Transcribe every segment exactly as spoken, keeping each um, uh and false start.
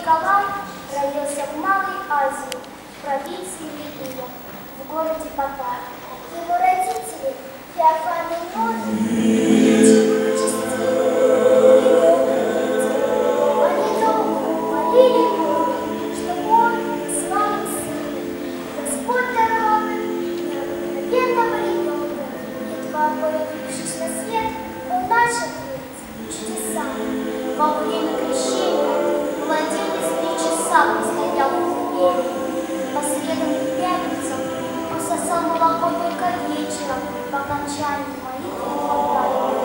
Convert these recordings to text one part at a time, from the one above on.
Николай родился в Малой Азии, в провинции Лигия, в городе Патара. Его родители, Феофан и Норин, были очень честивы и добрые люди. Они долго молили Бога, чтобы он слал им сына. Господь даровал им необыкновенного ребенка. Едва появившись на свет, он начал творить чудеса. Во время крещения младенец три часа простоял в двери. По средам и пятницам он сосал молоко только вечером, по окончании молитвы в алтаре.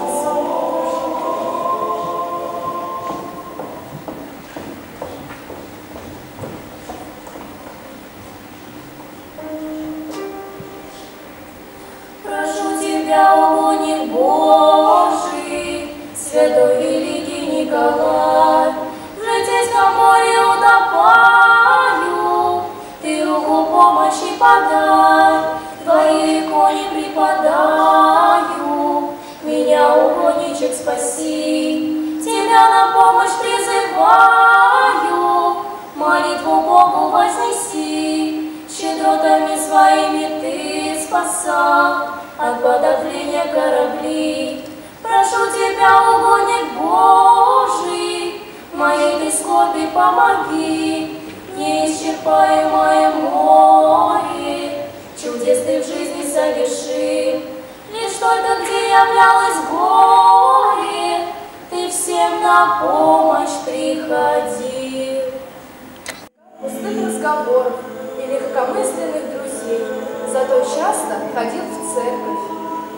Прошу тебя, угодник Божий, святой великий Николай, в житейском море утопаю, ты руку помощи подай, твоей иконе преподаю, меня, угодничек, спаси, тебя на помощь призываю, молитву Богу вознеси, щедротами своими ты спасал от подавления кораблей. Прошу тебя, угодник Божий, моей ты скорби помоги, неисчерпаемое море чудес ты в жизни соверши. Лишь только где являлось горе, ты всем на помощь приходи. Пустых разговоров и легкомысленных друзей, зато часто ходил в церковь.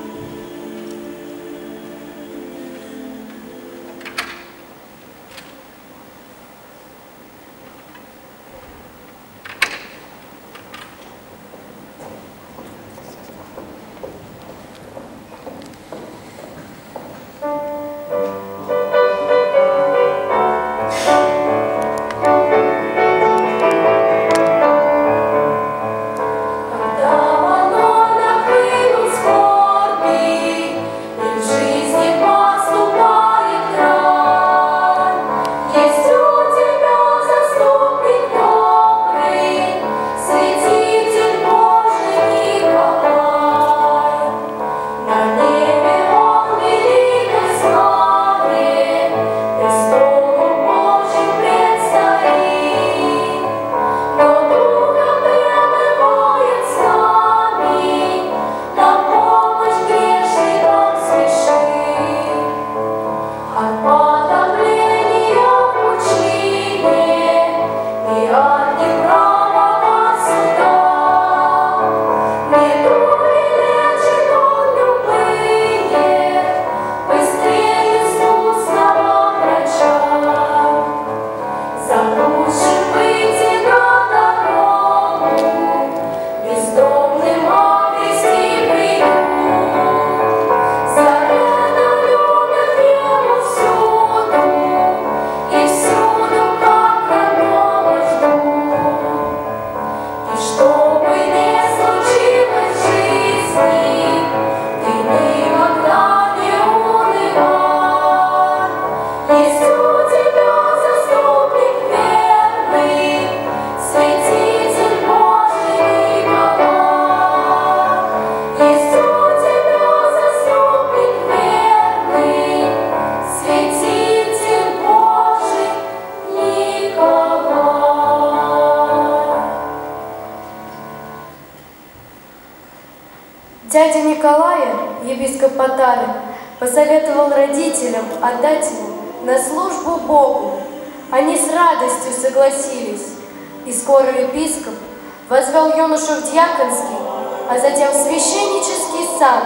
Дядя Николая, епископ Патары, посоветовал родителям отдать его на службу Богу. Они с радостью согласились, и скоро епископ возвел юношу в диаконский, а затем в священнический сан.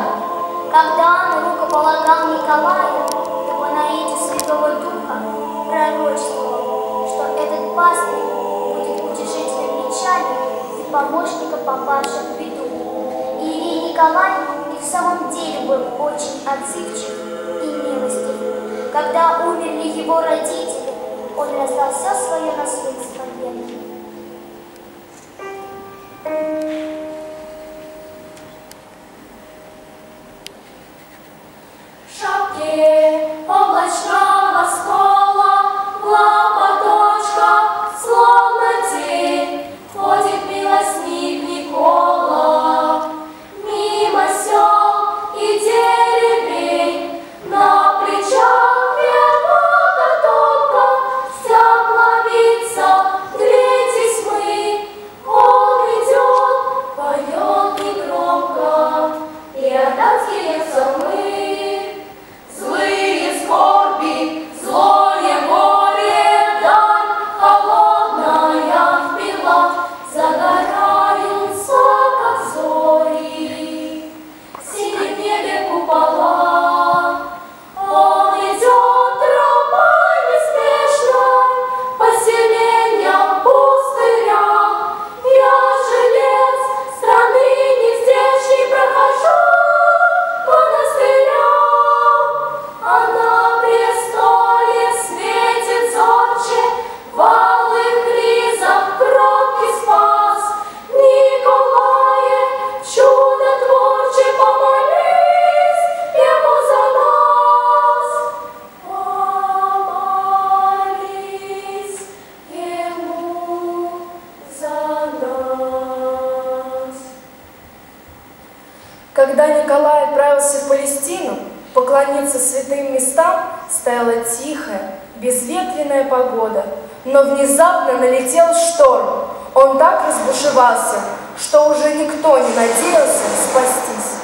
Когда он рукополагал Николая, то по наитию Святого Духа пророчествовал, что этот пастырь будет утешителем печали и помощником попавших в беду. И Николай и в самом деле был очень отзывчив и милостив. Когда умерли его родители, он раздал все свое наследство бедным. Шапке облачного скола, лапа точка. Николай отправился в Палестину поклониться святым местам, стояла тихая, безветренная погода, но внезапно налетел шторм. Он так разбушевался, что уже никто не надеялся спастись.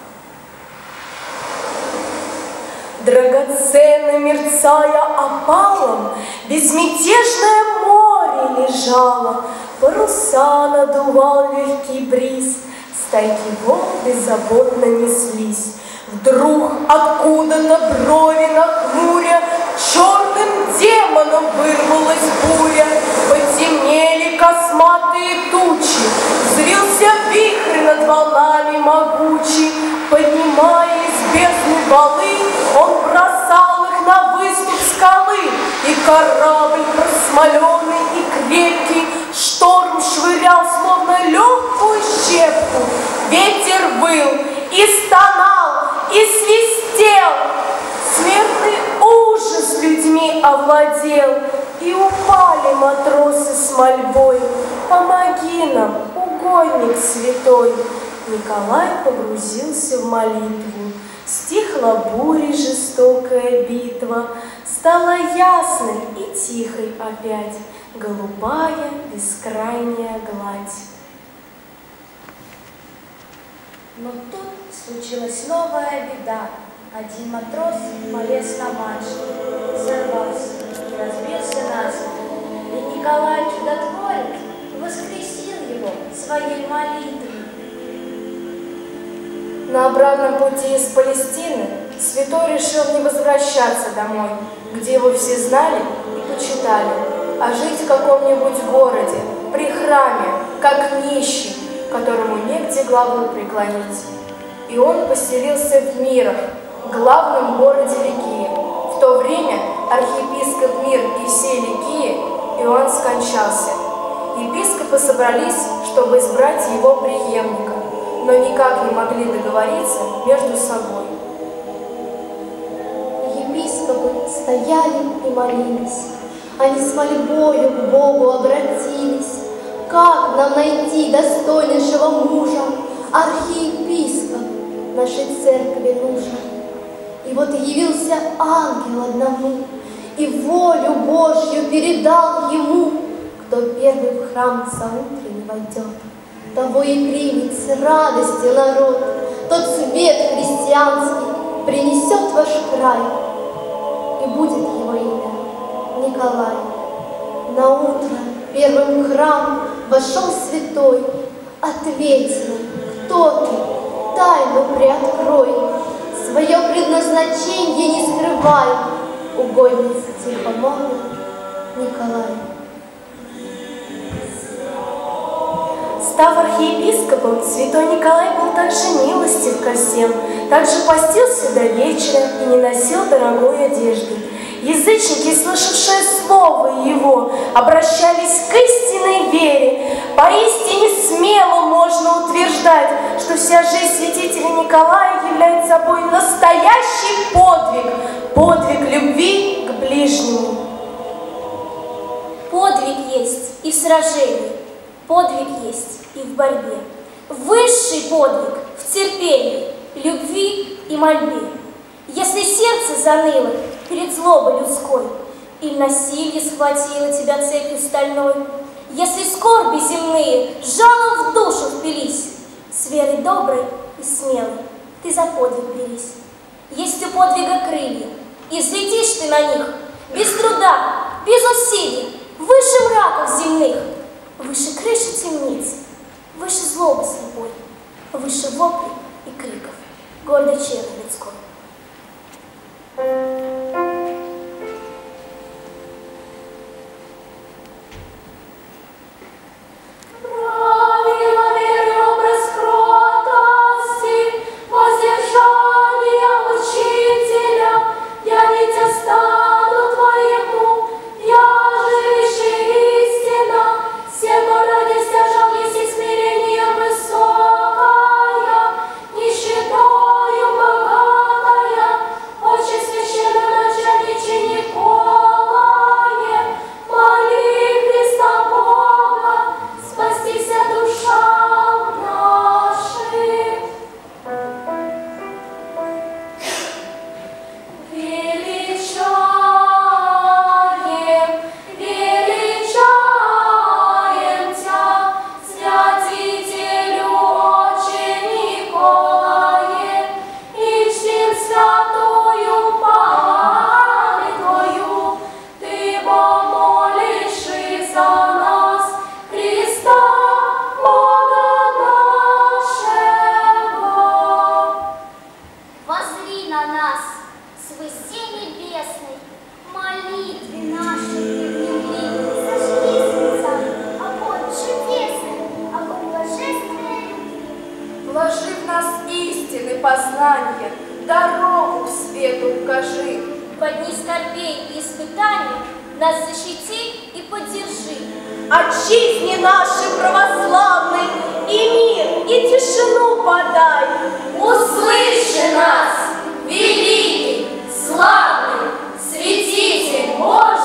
Драгоценно мерцая опалом, безмятежное море лежало, паруса надувал легкий бриз, стайки волн беззаботно неслись. Вдруг откуда-то брови нахмуря черным демоном вырвалась буря, потемнели косматые тучи, взвился вихрь над волнами могучий, поднимая из бездны валы, он бросал их на выступ скалы, и корабль просмоленный и крепкий шторм швырял, словно легкую щепку. Ветер выл и стонал, и свистел. Смертный ужас людьми овладел, и упали матросы с мольбой: «Помоги нам, угодник святой!» Николай погрузился в молитву. Стихла буря, жестокая битва, стала ясной и тихой опять голубая бескрайняя гладь. Но тут случилась новая беда. Один матрос полез на мачту, сорвался и разбился насмерть. И Николай Чудотворец воскресил его своей молитвой. На обратном пути из Палестины святой решил не возвращаться домой, где его все знали и почитали, а жить в каком-нибудь городе, при храме, как нищий, которому негде главу преклонить. И он поселился в Мирах, главном городе Ликии. В то время архиепископ Мир и всей Ликии Иоанн скончался. Епископы собрались, чтобы избрать его преемника, но никак не могли договориться между собой. Епископы стояли и молились. Они с мольбою к Богу обратились. Как нам найти достойнейшего мужа? Архиепископ нашей церкви нужен. И вот явился ангел одному, и волю Божью передал ему: кто первый в храм заутренне войдет, того и примет с радостью народ. Тот свет христианский принесет ваш край, и будет его имя Николай. На утро первым в храм вошел святой. Ответь нам, кто ты, тайну приоткрой, свое предназначение не скрывай. Угодница тихомолвна Николай. Став архиепископом, святой Николай был также милостив ко всем, также постился до вечера и не носил дорогой одежды. Язычники, слышавшие слово его, обращались к истинной вере. Поистине смело можно утверждать, что вся жизнь святителя Николая является собой настоящий подвиг, подвиг любви к ближнему. Подвиг есть и в сражении, подвиг есть и в борьбе. Высший подвиг в терпении, любви и мольбе. Если сердце заныло перед злобой людской, или насилие схватило тебя цепью стальной, если скорби земные жалом в душу впились, с верой доброй и смелой ты за подвиг берись. Есть у подвига крылья, и взлетишь ты на них без труда, без усилий, выше мраков земных, выше крыши темниц, выше злобы слепой, выше воплей и криков гордой черни людской. Смирением высокая, нищетою богатая. детей и поддержи. Отчизне нашей православной и мир, и тишину подай. Услыши нас, великий, славный святитель Божий.